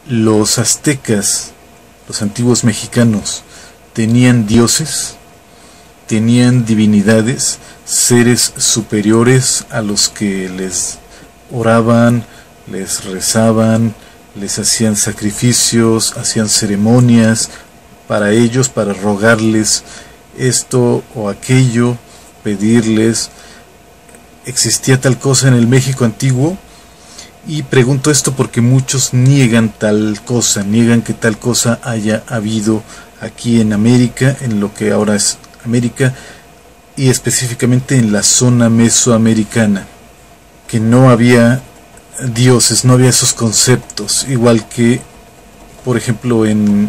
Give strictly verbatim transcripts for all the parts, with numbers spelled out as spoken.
Los aztecas, los antiguos mexicanos, tenían dioses, tenían divinidades, seres superiores a los que les oraban, les rezaban, les hacían sacrificios, hacían ceremonias para ellos, para rogarles esto o aquello, pedirles. ¿Existía tal cosa en el México antiguo? Y pregunto esto porque muchos niegan tal cosa, niegan que tal cosa haya habido aquí en América, en lo que ahora es América, y específicamente en la zona mesoamericana, que no había dioses, no había esos conceptos, igual que, por ejemplo, en,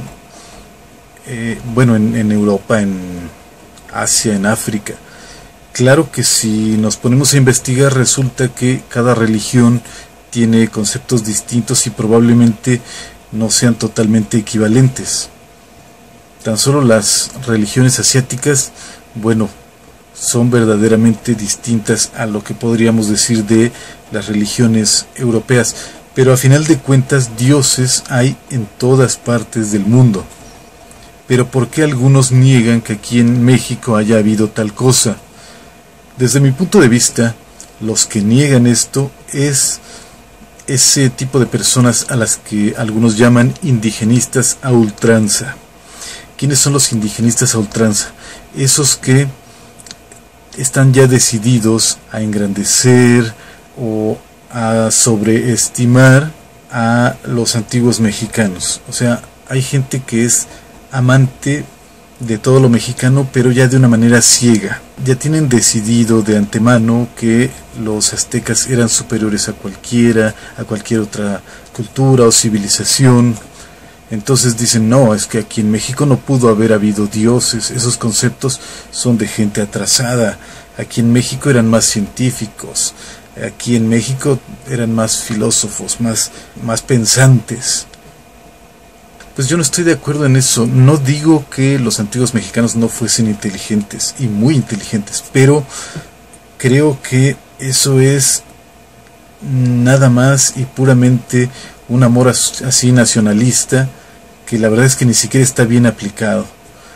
eh, bueno, en, en Europa, en Asia, en África. Claro que si nos ponemos a investigar, resulta que cada religión tiene conceptos distintos y probablemente no sean totalmente equivalentes. Tan solo las religiones asiáticas, bueno, son verdaderamente distintas a lo que podríamos decir de las religiones europeas, pero a final de cuentas dioses hay en todas partes del mundo. Pero ¿por qué algunos niegan que aquí en México haya habido tal cosa? Desde mi punto de vista, los que niegan esto es ese tipo de personas a las que algunos llaman indigenistas a ultranza. ¿Quiénes son los indigenistas a ultranza? Esos que están ya decididos a engrandecer o a sobreestimar a los antiguos mexicanos. O sea, hay gente que es amante de todo lo mexicano, pero ya de una manera ciega. Ya tienen decidido de antemano que los aztecas eran superiores a cualquiera, a cualquier otra cultura o civilización. Entonces dicen, no, es que aquí en México no pudo haber habido dioses. Esos conceptos son de gente atrasada. Aquí en México eran más científicos. Aquí en México eran más filósofos, más, más pensantes. Pues yo no estoy de acuerdo en eso. No digo que los antiguos mexicanos no fuesen inteligentes, y muy inteligentes, pero creo que eso es nada más y puramente un amor así nacionalista, que la verdad es que ni siquiera está bien aplicado.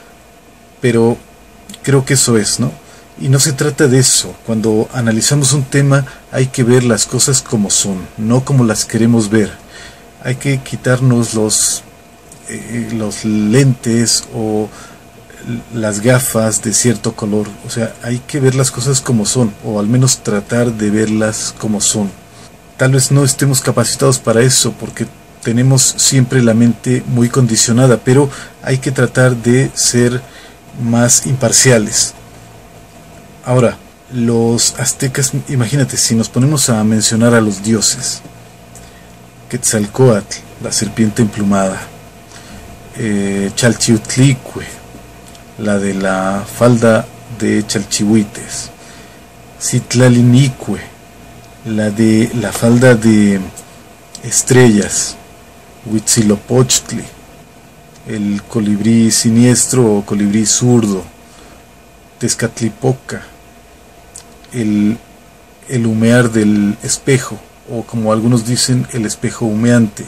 Pero creo que eso es, ¿no? Y no se trata de eso. Cuando analizamos un tema hay que ver las cosas como son, no como las queremos ver. Hay que quitarnos los Eh, los lentes o las gafas de cierto color. O sea, hay que ver las cosas como son, o al menos tratar de verlas como son. Tal vez no estemos capacitados para eso porque tenemos siempre la mente muy condicionada, pero hay que tratar de ser más imparciales. Ahora, los aztecas, imagínate, si nos ponemos a mencionar a los dioses: Quetzalcóatl, la serpiente emplumada; Eh, Chalchiutlicue, la de la falda de Chalchihuites; Citlalinicue, la de la falda de estrellas; Huitzilopochtli, el colibrí siniestro o colibrí zurdo; Tezcatlipoca, el, el humear del espejo, o como algunos dicen, el espejo humeante;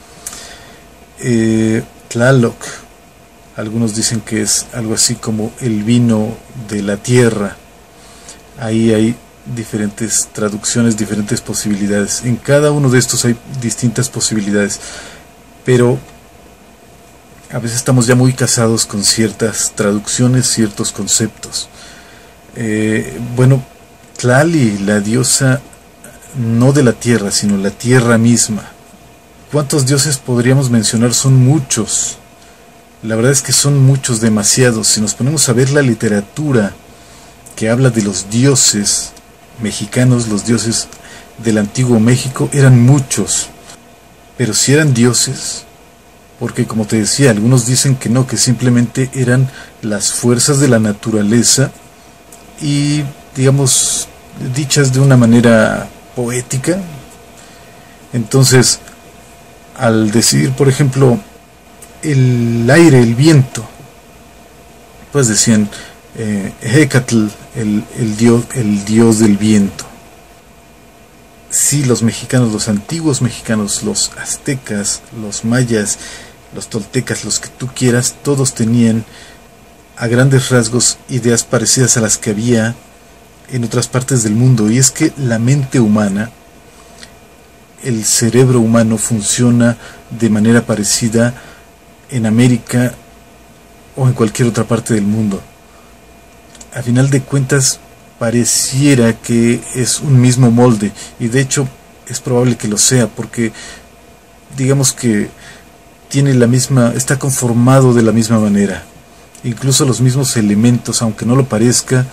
eh, Tlaloc, algunos dicen que es algo así como el vino de la tierra. Ahí hay diferentes traducciones, diferentes posibilidades. En cada uno de estos hay distintas posibilidades, pero a veces estamos ya muy casados con ciertas traducciones, ciertos conceptos. Eh, bueno, Tlali, la diosa no de la tierra, sino la tierra misma. ¿Cuántos dioses podríamos mencionar? Son muchos. La verdad es que son muchos, demasiados. Si nos ponemos a ver la literatura que habla de los dioses mexicanos, los dioses del antiguo México, eran muchos. Pero si eran dioses, porque como te decía, algunos dicen que no, que simplemente eran las fuerzas de la naturaleza y, digamos, dichas de una manera poética. Entonces, al decir, por ejemplo, el aire, el viento, pues decían eh, Hecatl, el, el, dios, el dios del viento. sí, los mexicanos, los antiguos mexicanos, los aztecas, los mayas, los toltecas, los que tú quieras, todos tenían a grandes rasgos ideas parecidas a las que había en otras partes del mundo. Y es que la mente humana, el cerebro humano funciona de manera parecida en América o en cualquier otra parte del mundo. A final de cuentas pareciera que es un mismo molde, y de hecho es probable que lo sea, porque digamos que tiene la misma, está conformado de la misma manera. Incluso los mismos elementos, aunque no lo parezca,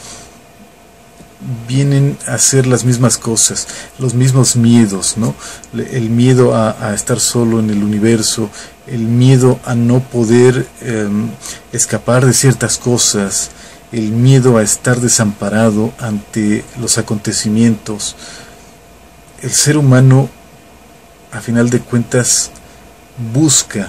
vienen a ser las mismas cosas, los mismos miedos, ¿no? El miedo a, a estar solo en el universo, el miedo a no poder eh, escapar de ciertas cosas, el miedo a estar desamparado ante los acontecimientos. El ser humano, a final de cuentas, busca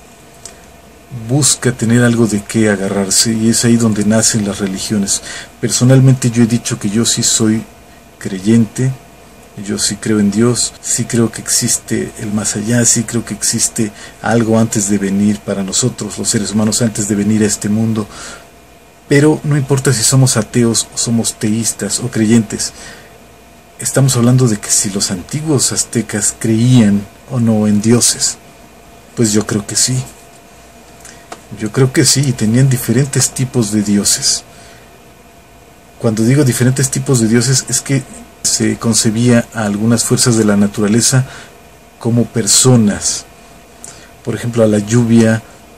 busca tener algo de qué agarrarse, y es ahí donde nacen las religiones. Personalmente yo he dicho que yo sí soy creyente, yo sí creo en Dios, sí creo que existe el más allá, sí creo que existe algo antes de venir para nosotros, los seres humanos, antes de venir a este mundo. Pero no importa si somos ateos o somos teístas o creyentes, estamos hablando de que si los antiguos aztecas creían o no en dioses, pues yo creo que sí. Yo creo que sí, y tenían diferentes tipos de dioses. Cuando digo diferentes tipos de dioses, es que se concebía a algunas fuerzas de la naturaleza como personas. Por ejemplo, a la lluvia,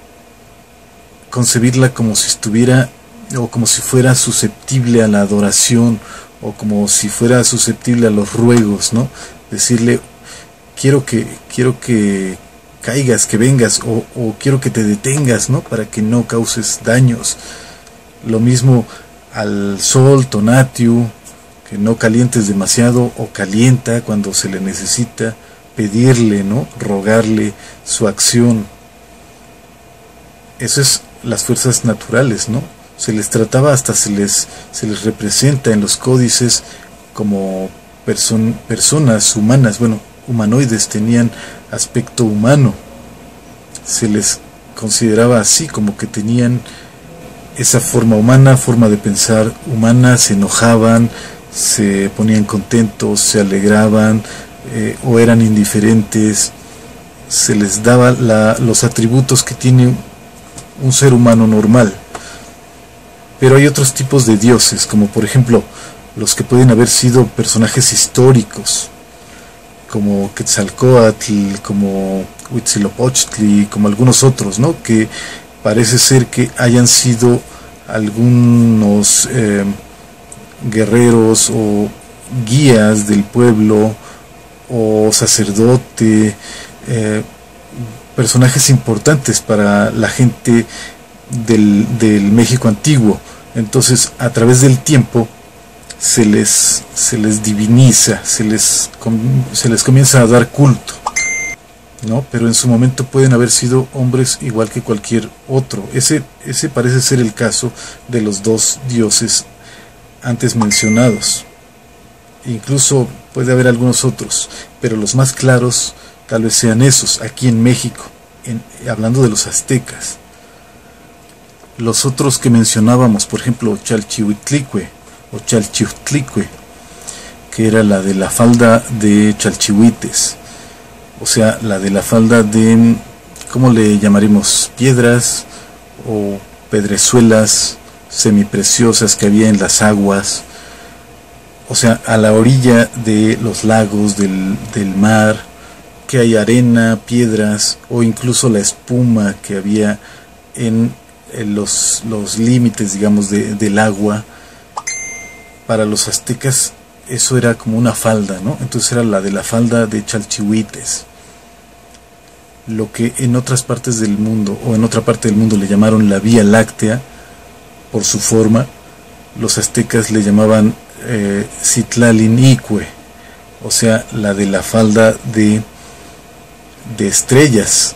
concebirla como si estuviera, o como si fuera susceptible a la adoración, o como si fuera susceptible a los ruegos, ¿no? Decirle, quiero que, quiero que caigas, que vengas, o, o quiero que te detengas, ¿no? Para que no causes daños. Lo mismo al sol, Tonatiuh, que no calientes demasiado, o calienta cuando se le necesita, pedirle, ¿no? Rogarle su acción. Eso es las fuerzas naturales, ¿no? Se les trataba, hasta se les, se les representa en los códices como person, personas humanas, bueno, humanoides, tenían aspecto humano. Se les consideraba así, como que tenían esa forma humana, forma de pensar humana, se enojaban, se ponían contentos, se alegraban, eh, o eran indiferentes. Se les daba la, los atributos que tiene un ser humano normal. Pero hay otros tipos de dioses, como por ejemplo los que pueden haber sido personajes históricos, como Quetzalcóatl, como Huitzilopochtli, como algunos otros, ¿no? Que parece ser que hayan sido algunos eh, guerreros o guías del pueblo, o sacerdote, eh, personajes importantes para la gente del, del México antiguo. Entonces, a través del tiempo se les, se les diviniza, se les, se les comienza a dar culto, ¿no? Pero en su momento pueden haber sido hombres igual que cualquier otro. Ese, ese parece ser el caso de los dos dioses antes mencionados. Incluso puede haber algunos otros, pero los más claros tal vez sean esos, aquí en México, en, hablando de los aztecas. Los otros que mencionábamos, por ejemplo, Chalchihuitlicue o Chalchiuhtlicue, que era la de la falda de Chalchihuites, o sea, la de la falda de, ¿cómo le llamaremos? Piedras o pedrezuelas semipreciosas que había en las aguas, o sea, a la orilla de los lagos, del, del mar, que hay arena, piedras, o incluso la espuma que había en, en los, los límites, digamos, de, del agua. Para los aztecas eso era como una falda, ¿no? Entonces era la de la falda de Chalchihuites. Lo que en otras partes del mundo, o en otra parte del mundo, le llamaron la Vía Láctea, por su forma, los aztecas le llamaban eh, Citlalinique, o sea, la de la falda de, de estrellas.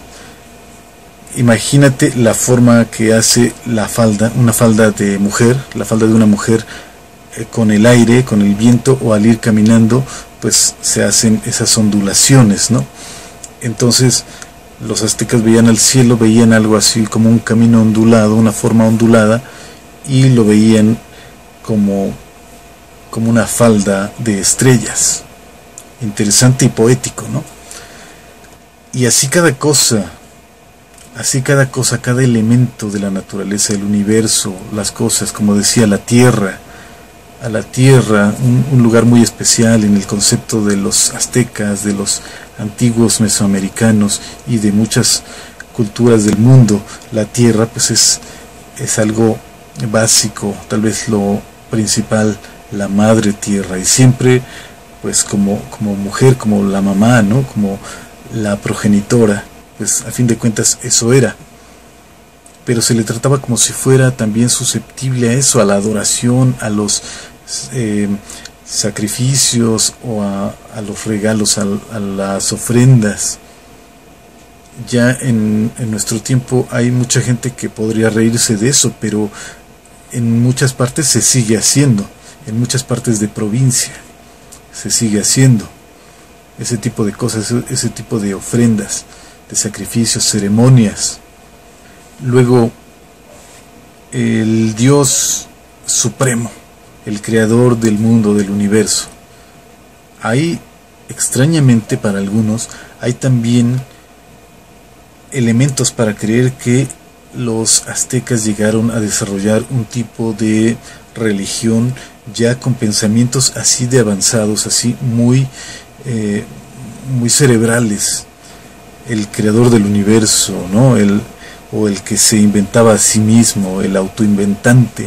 Imagínate la forma que hace la falda, una falda de mujer, la falda de una mujer, con el aire, con el viento, o al ir caminando, pues se hacen esas ondulaciones, ¿no? Entonces los aztecas veían al cielo, veían algo así como un camino ondulado, una forma ondulada, y lo veían como, como una falda de estrellas. Interesante y poético, ¿no? Y así cada cosa, así cada cosa, cada elemento de la naturaleza, el universo, las cosas, como decía, la tierra, a la tierra, un, un lugar muy especial en el concepto de los aztecas, de los antiguos mesoamericanos y de muchas culturas del mundo. La tierra pues es, es algo básico, tal vez lo principal, la madre tierra, y siempre pues como, como mujer, como la mamá, ¿no? Como la progenitora, pues a fin de cuentas eso era, pero se le trataba como si fuera también susceptible a eso, a la adoración, a los eh, sacrificios o a, a los regalos, a, a las ofrendas. Ya en, en nuestro tiempo hay mucha gente que podría reírse de eso, pero en muchas partes se sigue haciendo, en muchas partes de provincia se sigue haciendo ese tipo de cosas, ese tipo de ofrendas, de sacrificios, ceremonias. Luego, el Dios supremo, el creador del mundo, del universo. Hay, extrañamente para algunos, hay también elementos para creer que los aztecas llegaron a desarrollar un tipo de religión ya con pensamientos así de avanzados, así muy, eh, muy cerebrales. El creador del universo, ¿no? El, o el que se inventaba a sí mismo, el autoinventante,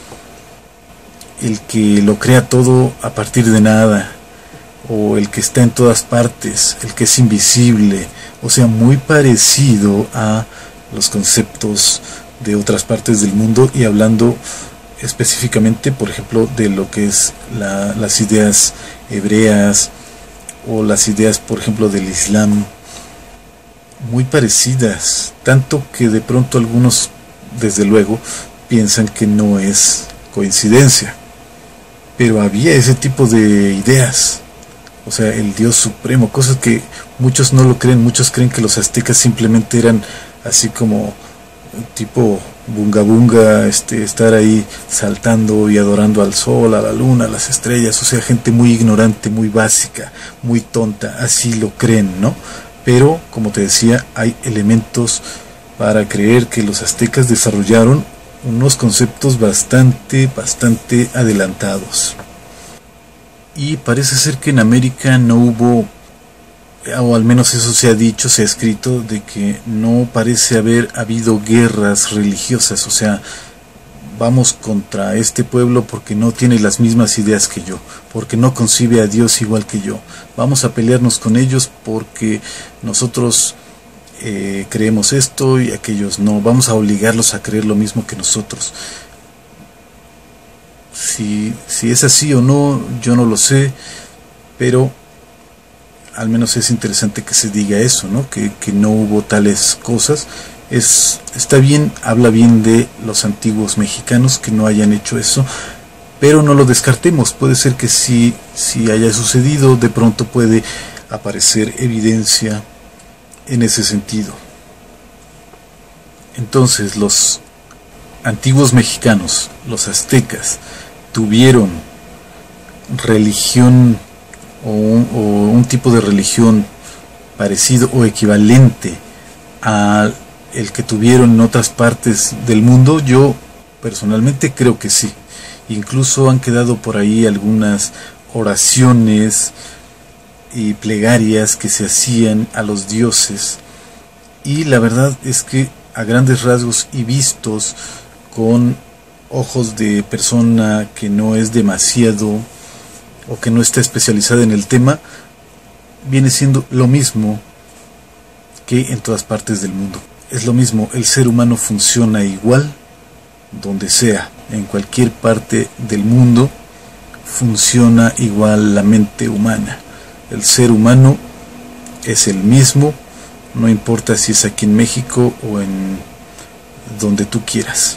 el que lo crea todo a partir de nada, o el que está en todas partes, el que es invisible, o sea, muy parecido a los conceptos de otras partes del mundo, y hablando específicamente, por ejemplo, de lo que es la, las ideas hebreas, o las ideas, por ejemplo, del Islam, muy parecidas, tanto que de pronto algunos, desde luego, piensan que no es coincidencia, pero había ese tipo de ideas, o sea, el Dios supremo, cosas que muchos no lo creen. Muchos creen que los aztecas simplemente eran así como tipo bunga bunga, este, estar ahí saltando y adorando al sol, a la luna, a las estrellas, o sea, gente muy ignorante, muy básica, muy tonta, así lo creen, ¿no? Pero, como te decía, hay elementos para creer que los aztecas desarrollaron unos conceptos bastante, bastante adelantados. Y parece ser que en América no hubo, o al menos eso se ha dicho, se ha escrito, de que no parece haber habido guerras religiosas, o sea, vamos contra este pueblo porque no tiene las mismas ideas que yo, porque no concibe a Dios igual que yo, vamos a pelearnos con ellos porque nosotros eh, creemos esto y aquellos no, vamos a obligarlos a creer lo mismo que nosotros. Si, si es así o no, yo no lo sé, pero al menos es interesante que se diga eso, ¿no? Que, que no hubo tales cosas. Es, está bien, habla bien de los antiguos mexicanos que no hayan hecho eso, pero no lo descartemos. Puede ser que sí, sí haya sucedido, de pronto puede aparecer evidencia en ese sentido. Entonces, los antiguos mexicanos, los aztecas, tuvieron religión o un, o un tipo de religión parecido o equivalente a el que tuvieron en otras partes del mundo. Yo personalmente creo que sí. Incluso han quedado por ahí algunas oraciones y plegarias que se hacían a los dioses, y la verdad es que a grandes rasgos y vistos con ojos de persona que no es demasiado o que no está especializada en el tema, viene siendo lo mismo que en todas partes del mundo. Es lo mismo, el ser humano funciona igual donde sea, en cualquier parte del mundo funciona igual la mente humana. El ser humano es el mismo, no importa si es aquí en México o en donde tú quieras.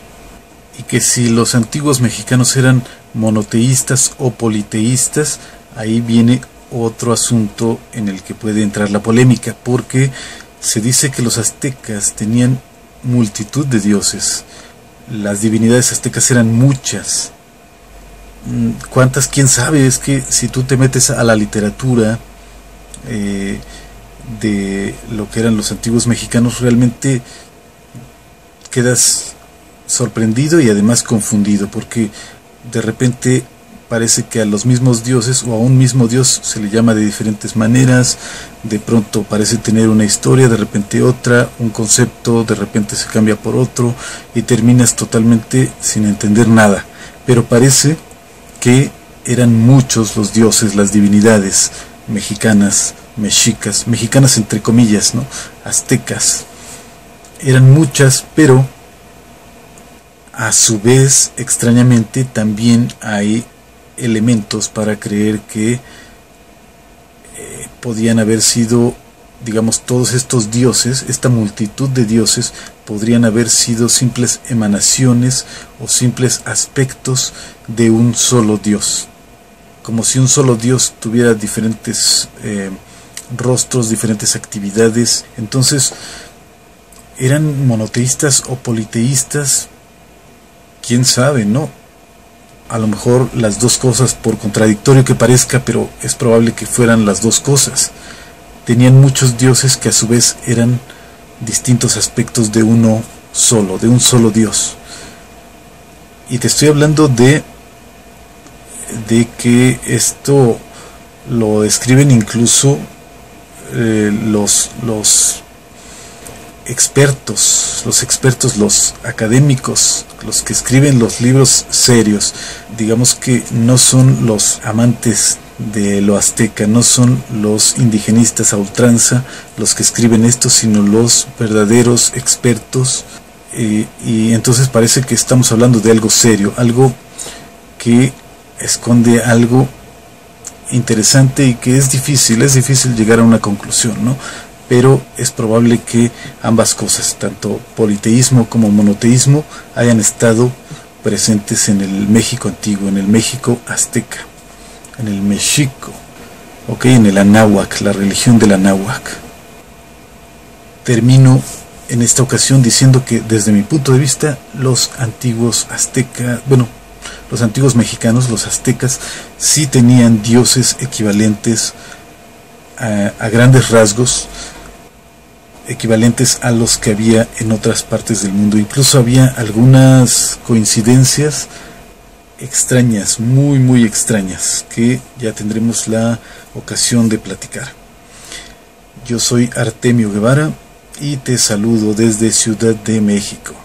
Y que si los antiguos mexicanos eran monoteístas o politeístas, ahí viene otro asunto en el que puede entrar la polémica, porque se dice que los aztecas tenían multitud de dioses. Las divinidades aztecas eran muchas. ¿Cuántas? ¿Quién sabe? Es que si tú te metes a la literatura eh, de lo que eran los antiguos mexicanos, realmente quedas sorprendido y además confundido, porque de repente parece que a los mismos dioses o a un mismo dios se le llama de diferentes maneras. De pronto parece tener una historia, de repente otra, un concepto, de repente se cambia por otro y terminas totalmente sin entender nada. Pero parece que eran muchos los dioses, las divinidades mexicanas, mexicas, mexicanas entre comillas, ¿no? Aztecas. Eran muchas, pero a su vez, extrañamente, también hay elementos para creer que eh, podían haber sido, digamos, todos estos dioses, esta multitud de dioses, podrían haber sido simples emanaciones o simples aspectos de un solo Dios, como si un solo Dios tuviera diferentes eh, rostros, diferentes actividades. Entonces, ¿eran monoteístas o politeístas? ¿Quién sabe, no? A lo mejor las dos cosas, por contradictorio que parezca, pero es probable que fueran las dos cosas. Tenían muchos dioses que a su vez eran distintos aspectos de uno solo, de un solo Dios. Y te estoy hablando de, de que esto lo describen incluso eh, los, los expertos, los expertos, los académicos, los que escriben los libros serios. Digamos que no son los amantes de lo azteca, no son los indigenistas a ultranza los que escriben esto, sino los verdaderos expertos, eh, y entonces parece que estamos hablando de algo serio, algo que esconde algo interesante y que es difícil, es difícil llegar a una conclusión, ¿no? Pero es probable que ambas cosas, tanto politeísmo como monoteísmo, hayan estado presentes en el México antiguo, en el México azteca, en el mexico, ok, en el anáhuac, la religión del anáhuac. Termino en esta ocasión diciendo que desde mi punto de vista los antiguos aztecas, bueno, los antiguos mexicanos, los aztecas, sí tenían dioses equivalentes a, a grandes rasgos, equivalentes a los que había en otras partes del mundo. Incluso había algunas coincidencias extrañas, muy muy extrañas, que ya tendremos la ocasión de platicar. Yo soy Artemio Guevara y te saludo desde Ciudad de México.